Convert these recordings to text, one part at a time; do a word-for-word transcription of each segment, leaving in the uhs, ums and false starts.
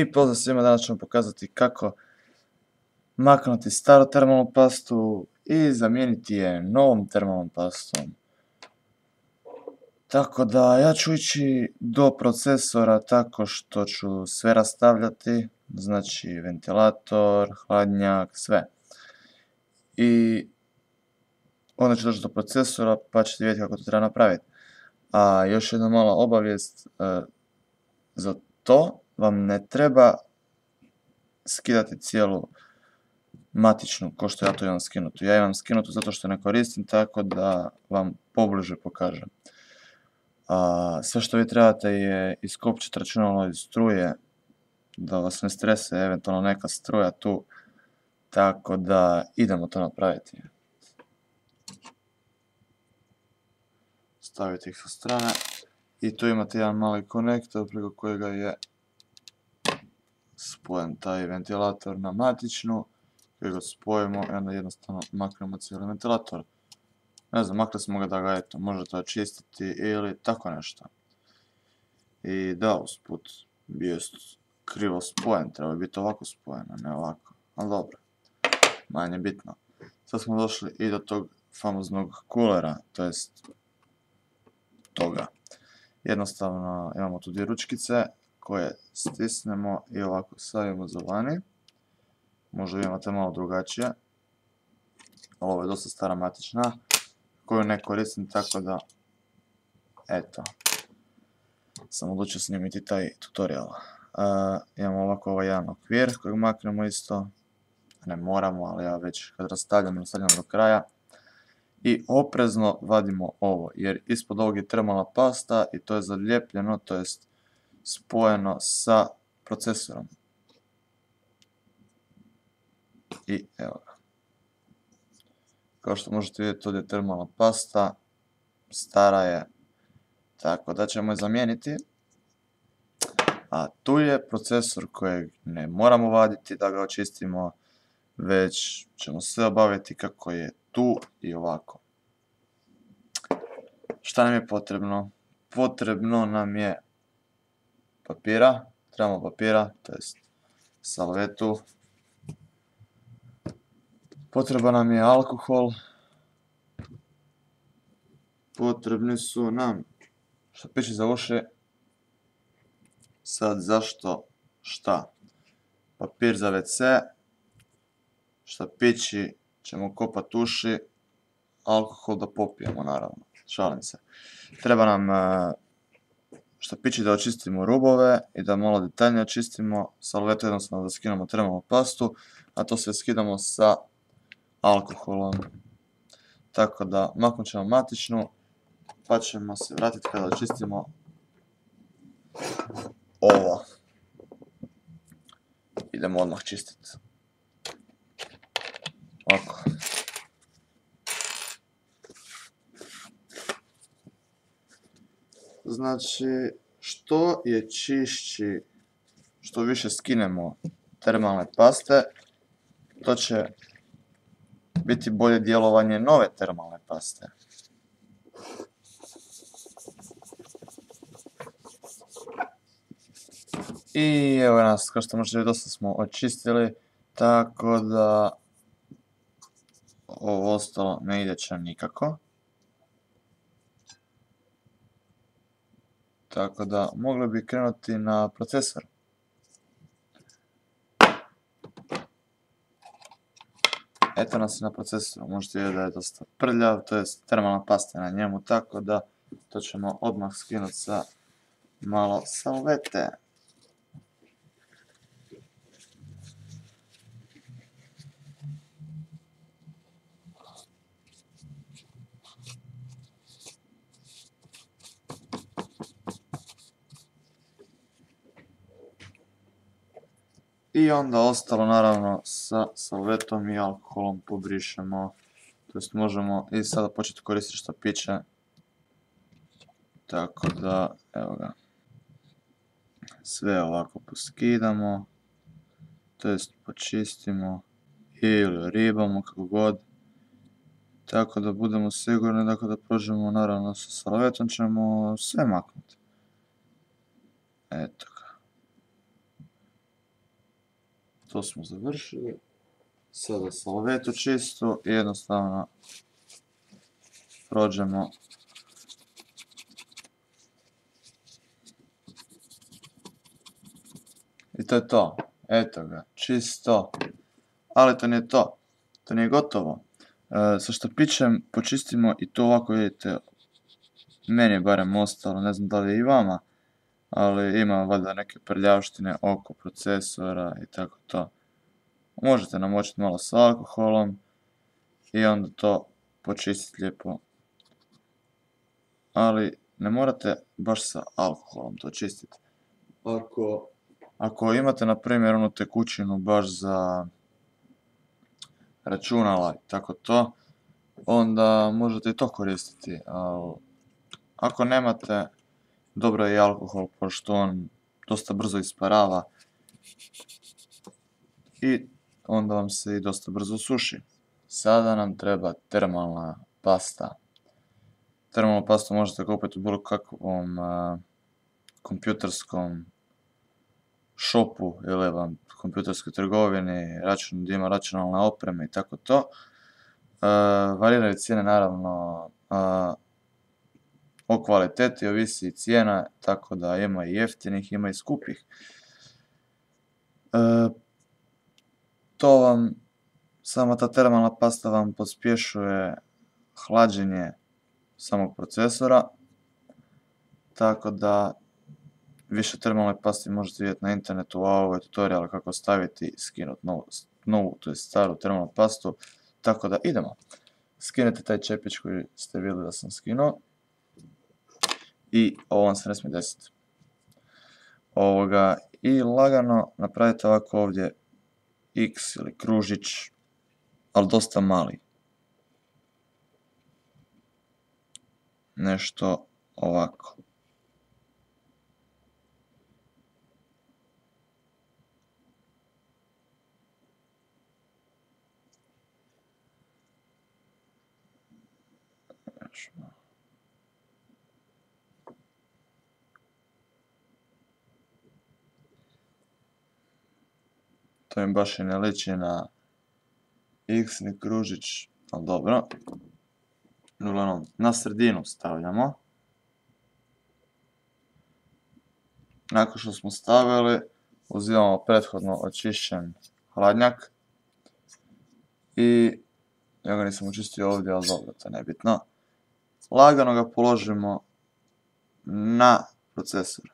I pozdrav svima, danas ćemo pokazati kako maknuti staru termalnu pastu i zamijeniti je novom termalnom pastom. Tako da ja ću ići do procesora tako što ću sve rastavljati, znači ventilator, hladnjak, sve. I onda ću doći do procesora pa ćete vidjeti kako to treba napraviti. A još jedna mala obavijest, e, za to vam ne treba skidati cijelu matičnu, ko što ja to imam skinutu. Ja imam skinutu zato što ne koristim, tako da vam pobliže pokažem. A, sve što vi trebate je iskopčati računalo iz struje, da vas ne strese eventualno neka struja tu, tako da idemo to napraviti. Stavite ih sa strane i tu imate jedan mali konektor preko kojega je spojen taj ventilator na matičnu, koji ga spojimo i onda jednostavno maknemo cijeli ventilator. Ne znam, makli smo ga da ga eto, možete očistiti ili tako nešto. I da, usput, bio je krivo spojen, treba biti ovako spojen, a ne ovako. Ali dobro, manje bitno. Sad smo došli i do tog famoznog kulera, to jest toga. Jednostavno imamo tu dvije ručkice koje stisnemo i ovako stavimo za vani. Možda imate malo drugačije, ali ovo je dosta stara matična koju ne koristim, tako da eto, sam odlučio snimiti taj tutorial. Uh, imamo ovako ovaj jedan okvir kojeg maknemo isto, ne moramo, ali ja već kad rastavljam, rastavljam do kraja. I oprezno vadimo ovo, jer ispod ovog je termalna pasta i to je zalijepljeno, to jest spojeno sa procesorom. I evo ga. Kao što možete vidjeti, ovdje je termalna pasta, stara je, tako da ćemo je zamijeniti. A tu je procesor kojeg ne moramo vaditi da ga očistimo, već ćemo sve obaviti kako je tu i ovako. Šta nam je potrebno? Potrebno nam je papira, trebamo papira, to jest salvetu. Potreban nam je alkohol. Potrebni su nam štapići za uši. Sad zašto šta? Papir za ve ce, štapići ćemo kopati uši, alkohol da popijemo naravno, šalim se. Treba nam štapići da očistimo rubove i da malo detaljnije očistimo, salvetu jednostavno da skinemo termalnu pastu, a to sve skidamo sa alkoholom. Tako da maknut ćemo matičnu, pa ćemo se vratiti kada očistimo ovo. Idemo odmah čistiti. Ovako. Znači, što je čišći, što više skinemo termalne paste, to će biti bolje djelovanje nove termalne paste. I evo nas, kao što možete vidjeti, dosta smo očistili, tako da ovo ostalo ne ide će nikako. Tako da mogli bi krenuti na procesor. Eto nas na procesoru, možete vidjeti da je dosta prljav, to je termalna pasta na njemu, tako da to ćemo odmah skinuti sa malo salvete. I onda ostalo naravno sa salvetom i alkoholom pobrišemo, to jest možemo i sada početi koristiti štapiće, tako da evo ga, sve ovako poskidamo, to jest počistimo ili ribamo kako god, tako da budemo sigurni da kada prođemo naravno sa salvetom ćemo sve maknuti. Eto ga. to smo završili. Sada salvetu čistu i jednostavno prođemo i to je to. Eto ga, čisto. Ali to nije to. To nije gotovo. E, sa štapićem počistimo i to ovako, vidite, meni je barem ostalo, ne znam da li je i vama, ali ima valjda neke prljavštine oko procesora i tako to. Možete namočiti malo sa alkoholom i onda to počistiti lijepo. Ali ne morate baš sa alkoholom to čistiti. Ako, ako imate na primjer onu tekućinu baš za računala i tako to, onda možete i to koristiti. Ako nemate, dobro je i alkohol, pošto on dosta brzo isparava i onda vam se i dosta brzo suši. Sada nam treba termalna pasta. Termalnu pastu možete kupiti u bilo kakvom uh, kompjuterskom shopu ili vam kompjuterskoj trgovini, račun, gdje ima računalna oprema i tako to. Uh, variraju cijene naravno uh, o kvaliteti, ovisi i cijena, tako da ima i jeftinih, ima i skupih. Uh, to vam, sama ta termalna pasta vam pospješuje hlađenje samog procesora, tako da više termalne pasti možete vidjeti na internetu, a ovo je tutorial kako staviti i skinuti novu, novu, to je staru termalnu pastu, tako da idemo. Skinete taj čepić koji ste vidjeli da sam skinuo i ovo vam se ne smije desiti. Ovoga, i lagano napravite ovako ovdje X ili kružić, ali dosta mali. Nešto ovako. To im baš i ne liči na X ni kružić, ali dobro. Uglavnom, na sredinu stavljamo. Nakon što smo stavili, uzimamo prethodno očišćen hladnjak. I ja ga nisam očistio ovdje, ali dobro, to je nebitno. Lagano ga položimo na procesor.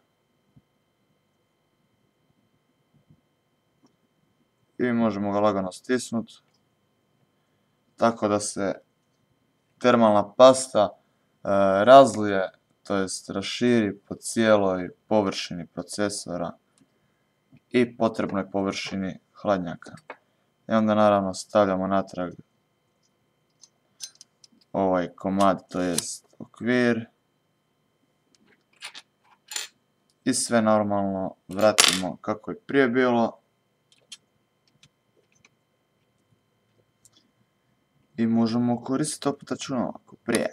I možemo ga lagano stisnuti, tako da se termalna pasta e, razlije, to jest raširi po cijeloj površini procesora i potrebnoj površini hladnjaka. I onda naravno stavljamo natrag ovaj komad, to jest okvir. I sve normalno vratimo kako je prije bilo. I možemo koristiti opet računalo ako prije.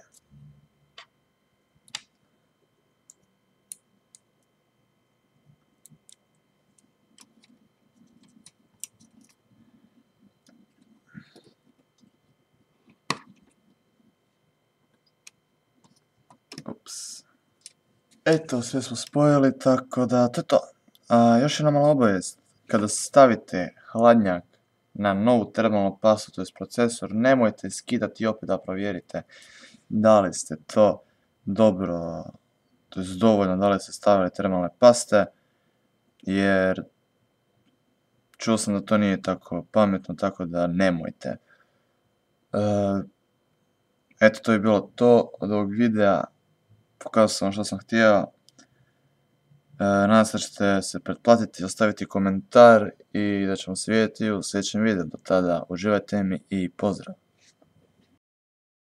Ups. Eto, sve smo spojili, tako da to je to. A, još jedna mala obavijest. Kada stavite hladnjak na novu termalnu pastu, to je procesor, nemojte skidati opet da provjerite da li ste to dobro, to je dovoljno da li ste stavili termalne paste, jer čuo sam da to nije tako pametno, tako da nemojte. E, eto, to je bilo to od ovog videa, pokazao sam vam što sam htio. E, nadam se da ćete se pretplatiti, ostaviti komentar i da ćemo se vidjeti u sljedećem videu. Do tada uživajte mi i pozdrav!